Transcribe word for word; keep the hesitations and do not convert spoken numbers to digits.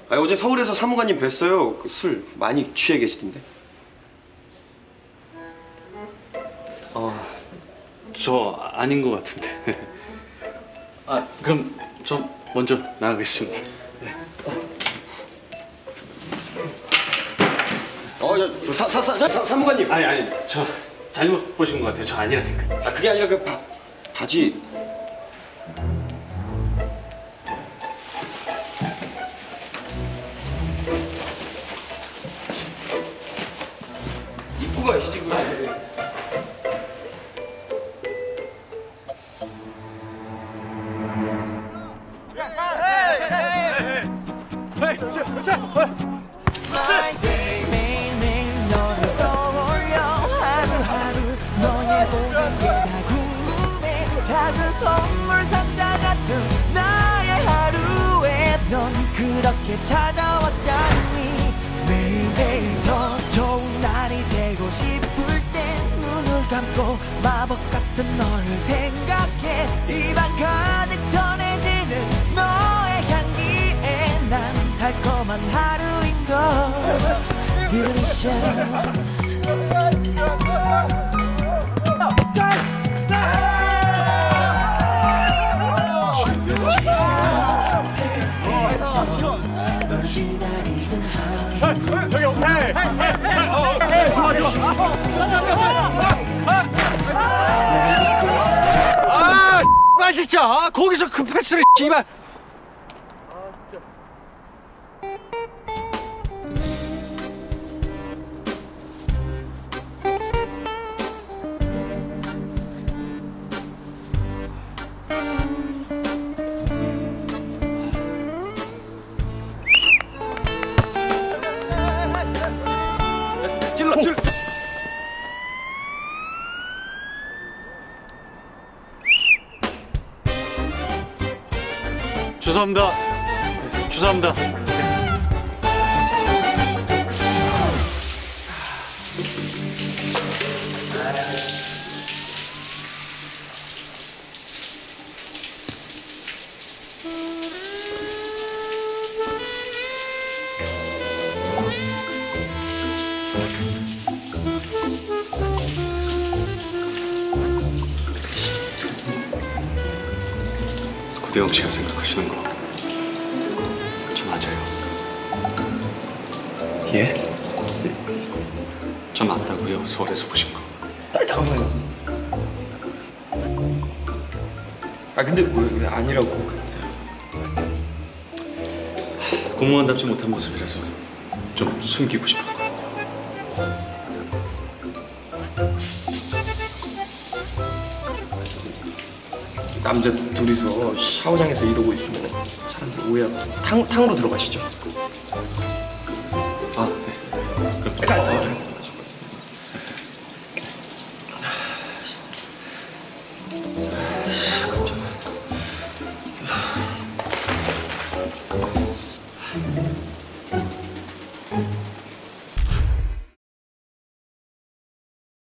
아, 어제 서울에서 사무관님 뵀어요. 그 술 많이 취해 계시던데. 어, 저 아닌 것 같은데. 아, 그럼 저 먼저 나가겠습니다. 네. 어, 저, 사, 사, 사, 사, 사무관님. 아니, 아니, 저 잘못 보신 것 같아요. 저 아니라니까. 아, 그게 아니라 그 바, 바지. 입고 가시지, 그거. 매일매일 너를 떠올려 하루하루 너의 모든 게 다 궁금해. 작은 선물 상자 같은 나의 하루에 넌 그렇게 찾아왔잖니. 매일매일 더 좋은 날이 되고 싶을 땐 눈을 감고 마법 같은 너를 생각해. 입안 가득 전해지는 너의 향기에 난 달콤한 하루인걸. Delicious. 널 기다리던 하루. 저기 오케이. 좋아 좋아. 아, 아 진짜 거기서 그 패스를 씨발. 찔러, 찔러. 죄송합니다. 네, 죄송합니다. 구대영 씨가 생각하시는 거 저 맞아요. 예? 저 맞다고요. 서울에서 보신 거. 아, 잠깐만요. 아, 근데 왜, 왜 아니라고. 공무원답지 못한 모습이라서 좀 숨기고 싶었거든요. 남자 둘이서 샤워장에서 이러고 있으면 사람들 오해하고 탕, 탕으로 들어가시죠.